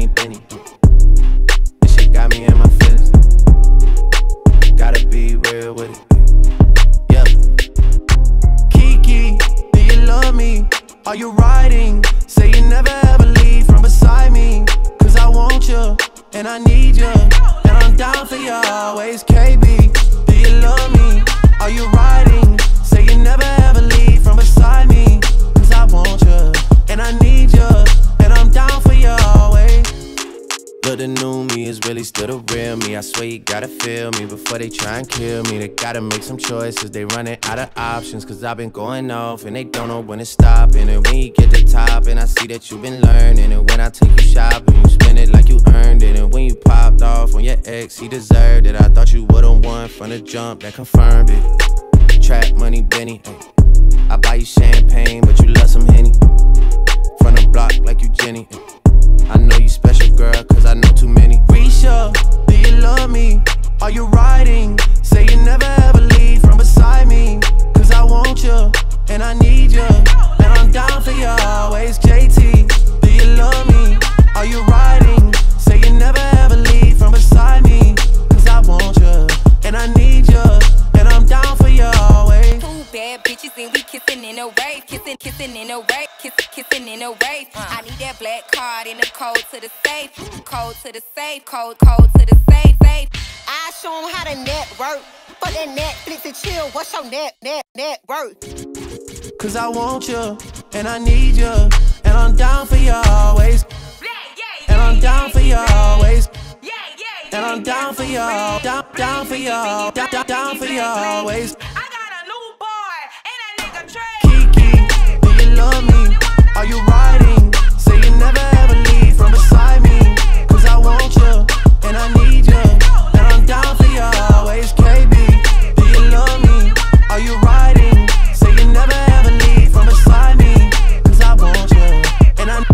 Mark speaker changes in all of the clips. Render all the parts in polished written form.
Speaker 1: money, Benny. This shit got me in my feelings. Gotta be real with it. Yeah. Kiki, do you love me? Are you riding? Say you never ever leave from beside me. Cause I want you, and I need you, and I'm down for you always. KB, do you love me? Are you riding? Say you never ever leave from beside me. Cause I want you, and I need you, and I'm down for you always. Look, the new me is really still the real me. I swear you gotta feel me before they try and kill me. They gotta make some choices, they running out of options. Cause I've been going off and they don't know when to stop. And when you get to top and I see that you've been learning. And when I take you shopping, you spend it like you earned it. And when you popped off on your ex, he deserved it. I thought you would've won from the jump, that confirmed it. Trap money, Benny, ay. I buy you champagne, but you love some Henny. From the block like you Jenny, ay. I know you special, girl, cause I know too many. Risha, do you love me? Are you riding? Say you never ever leave from beside me. Cause I want you, and I need you, and I'm down for you always. JT, do you love me? Are you riding? Say you never ever leave from beside me. Cause I want you, and I need you, and I'm down for you always.
Speaker 2: Two bad bitches and we kissing in a wave. Kissing in a wave. Kissing in a wave. I need that black card and the code to the safe. Code to the safe. Code to the safe.
Speaker 3: I show them how to network. For that Netflix and chill, what's your net worth?
Speaker 1: Cause I want you, and I need you, and I'm down for you always. And I'm down for you always. And I'm down for you, down for you, down for you always.
Speaker 2: I got a new boy and a nigga Trey.
Speaker 1: Kiki, do you love me? Are you riding? Say you never ever leave from beside me. Cause I want you, and I need you, and I'm down for you always. KB, do you love me? Are you riding? Say you never ever leave from beside me. Cause I want you, and I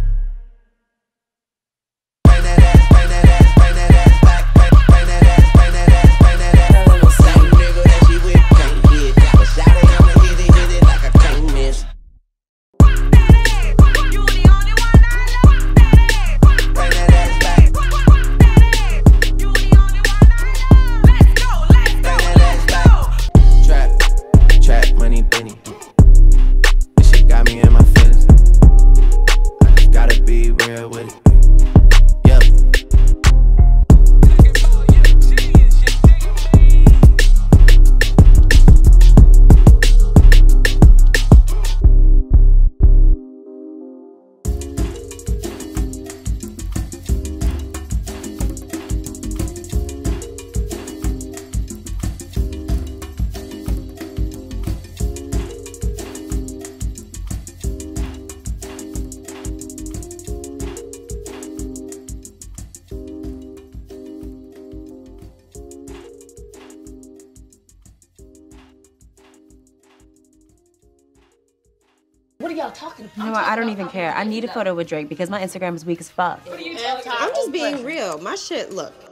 Speaker 3: What are y'all talking about?
Speaker 4: You know what? I don't even care. I need a photo with Drake because my Instagram is weak as fuck.
Speaker 3: I'm just being real. My shit, look,